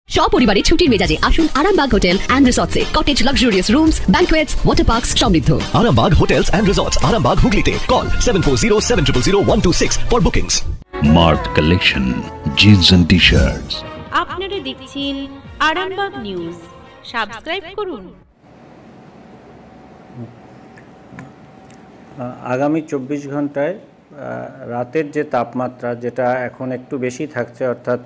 সপরিবারে ছুটির মেজাজে আসুন আরামবাগ হোটেল এন্ড রিসর্টসে। Cottage luxurious rooms, banquets, water parks সমৃদ্ধ। Arambag Hotels and Resorts, Arambag Hooghly call 7407000126 for bookings. Mart Collection, jeans and t-shirts. আপনারা দেখছেন আরামবাগ নিউজ, সাবস্ক্রাইব করুন। আগামী 24 ঘন্টায় রাতের যে তাপমাত্রা, যেটা এখন একটু বেশি থাকছে, অর্থাৎ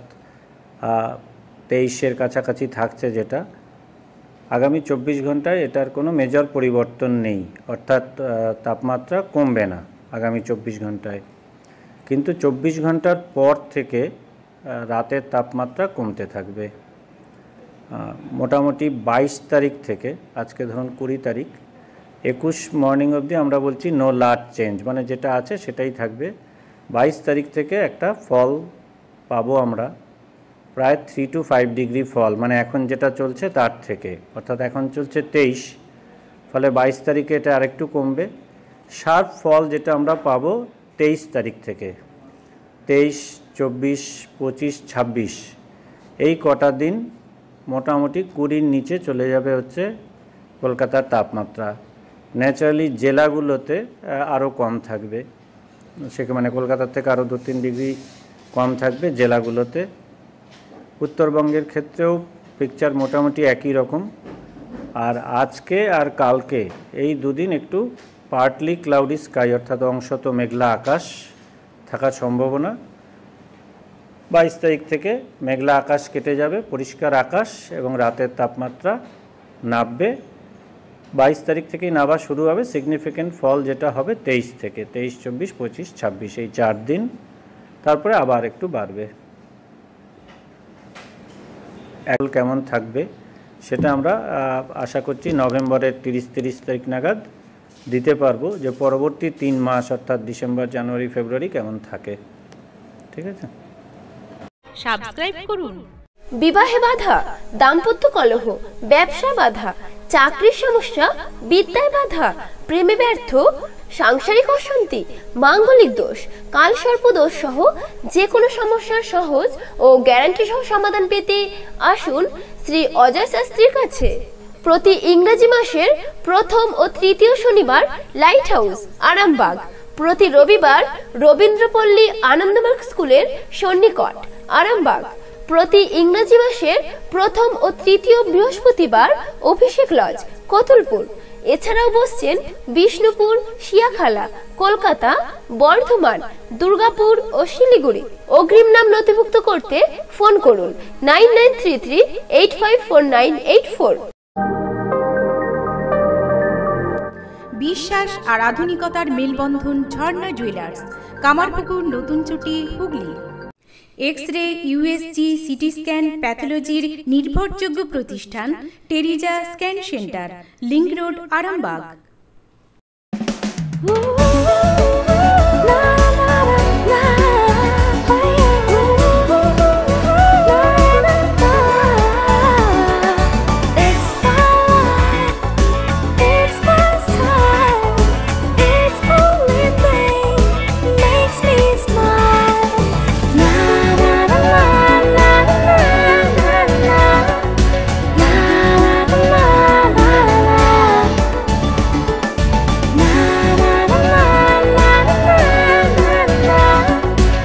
23-এর কাছাকাছি থাকছে, যেটা আগামী 24 ঘন্টায় এটার কোনো মেজর পরিবর্তন নেই, অর্থাৎ তাপমাত্রা কমবে না আগামী 24 ঘন্টায়। কিন্তু 24 ঘন্টার পর থেকে রাতের তাপমাত্রা কমতে থাকবে। মোটামুটি 22 তারিখ থেকে, আজকে ধরুন 20 তারিখ, 21 মর্নিং অবধি আমরা বলছি নো লার্জ চেঞ্জ, মানে যেটা আছে সেটাই থাকবে। 22 তারিখ থেকে একটা ফল পাবো আমরা, প্রায় 3 to 5 ডিগ্রি ফল, মানে এখন যেটা চলছে তার থেকে, অর্থাৎ এখন চলছে 23, ফলে 22 তারিখে এটা আরেকটু কমবে। শার্প ফল যেটা আমরা পাবো 23 তারিখ থেকে, 23, 24, 25, 26 এই কটা দিন মোটামুটি 20-র নিচে চলে যাবে হচ্ছে কলকাতার তাপমাত্রা। ন্যাচারালি জেলাগুলোতে আরও কম থাকবে, সেখানে মানে কলকাতার থেকে আরও 2-3 ডিগ্রি কম থাকবে জেলাগুলোতে। উত্তরবঙ্গের ক্ষেত্রেও পিকচার মোটামুটি একই রকম। আর আজকে আর কালকে এই দুদিন একটু পার্টলি ক্লাউডি স্কাই, অর্থাৎ অংশত মেঘলা আকাশ থাকার সম্ভাবনা। 22 তারিখ থেকে মেঘলা আকাশ কেটে যাবে, পরিষ্কার আকাশ, এবং রাতের তাপমাত্রা নামবে। 22 তারিখ থেকেই নামা শুরু হবে। সিগনিফিক্যান্ট ফল যেটা হবে 23 থেকে, 23, 24, 25, 26 এই 4 দিন, তারপরে আবার একটু বাড়বে। এখন কেমন থাকবে সেটা আমরা আশা করছি নভেম্বরের 30 তারিখ নাগাদ দিতে পারবো, যে পরবর্তী 3 মাস অর্থাৎ ডিসেম্বর, জানুয়ারি, ফেব্রুয়ারি কেমন থাকে। ঠিক আছে, সাবস্ক্রাইব করুন। বিবাহে বাধা, দাম্পত্য কলহ, ব্যবসা বাধা, চাকরির সমস্যা, বিদ্যায় বাধা, প্রেমে ব্যর্থ, সাংসারিক অশান্তি, মাঙ্গলিক দোষ, কালসর্প দোষ সহ যে কোনো সমস্যার সহজ ও গ্যারান্টি সহ সমাধান পেতে আসুন শ্রী অজয় শাস্ত্রীর কাছে। প্রতি ইংরেজি মাসের প্রথম ও তৃতীয় শনিবার লাইট হাউস আরামবাগ, প্রতি রবিবার রবীন্দ্রপল্লী আনন্দমার্গ স্কুলের সন্নিকট আরামবাগ, প্রতি ইংরেজি মাসের প্রথম ও তৃতীয় বৃহস্পতিবার অভিষেক লজ কতুলপুর। এছাড়াও বসছেন বিষ্ণুপুর, শিয়াখালা, কলকাতা, বর্ধমান, দুর্গাপুর ও শিলিগুড়ি। অগ্রিম নাম নথিভুক্ত করতে ফোন করুন 9933854984। বিশ্বাস আর আধুনিকতার মেলবন্ধন ঝর্ণা জুয়েলার্স, কামারপুকুর, নতুন চুটি, Hooghly. X-ray, USG, CT scan, প্যাথোলজির নির্ভরযোগ্য প্রতিষ্ঠান Teresa scan centre, link road, Arambagh.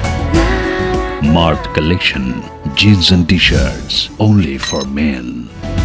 Mart Collection, jeans and t-shirts only for men.